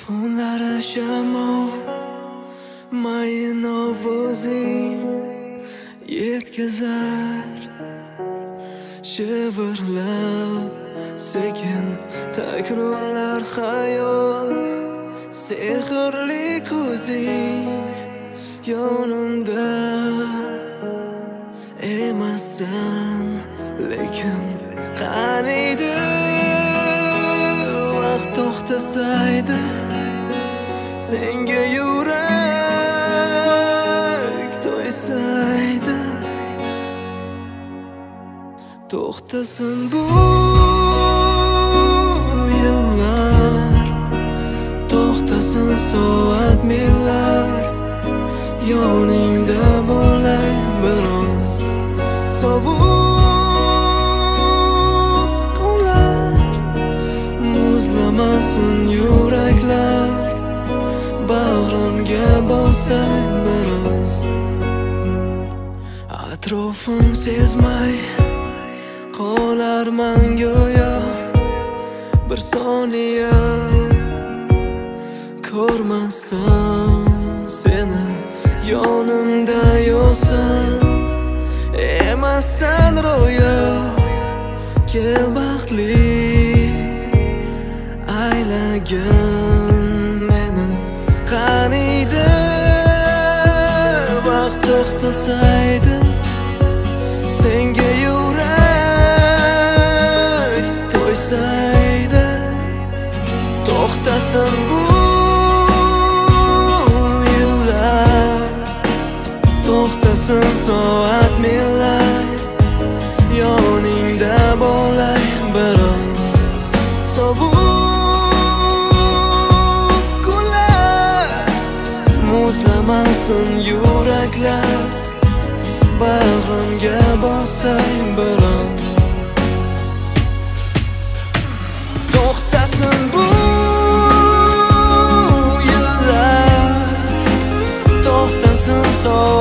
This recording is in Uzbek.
Telefonlara shamol mayin ovozing yetkazar, shivirlab sekin takrorlar xayol. Sehrli ko'zing yonimda emassan, lekin qaniydi vaqt to'xtasaydi, senga yurak to'ysaydi, to'xtasin bu yillar, to'xtasin soat millar, yoningda bo'lay biroz sovuq kunlar, muzlamasin yuraklar, bag'rimga bosay biroz. Atrofim sezmay qolarman go'yo, bir soniya ko'rmasam seni, yonimda yo'qsan, emassan ro'yo. Kel baxtli aylagin meni, qaniydi vaqt to'xtasaydi, senga yurak to'ysaydi, to'xtasin bu yillar, to'xtasin soat millar, yoningda bo'lay biroz sovuq kunlar, muzlamasin yuraklar, bag'rimga bosay biroz. To'xtasin bu yillar, to'xtasin soat